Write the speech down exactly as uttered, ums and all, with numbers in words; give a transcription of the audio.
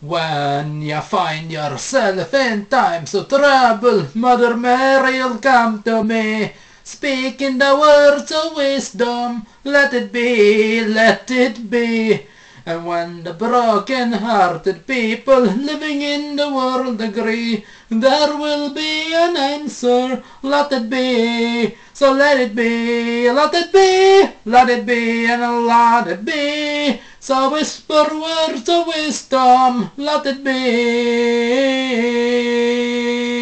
When you find yourself in times of trouble, Mother Mary'll come to me, speaking the words of wisdom, let it be, let it be. And when the broken-hearted people living in the world agree, there will be an answer, let it be. So let it be, let it be, let it be, and let it be. So whisper words of wisdom, let it be.